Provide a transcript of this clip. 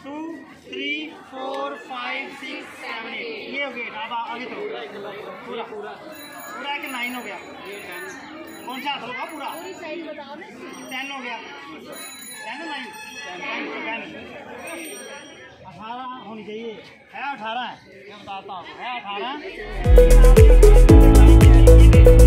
2 3 4 5 6 7 8 ये हो गया। अब आगे तो पूरा पूरा पूरा एक 9 हो गया। कौन सा हाथ होगा पूरा? 10 हो गया। 10 9 18 होनी चाहिए। है 18 है, मैं बताता हूँ है 18।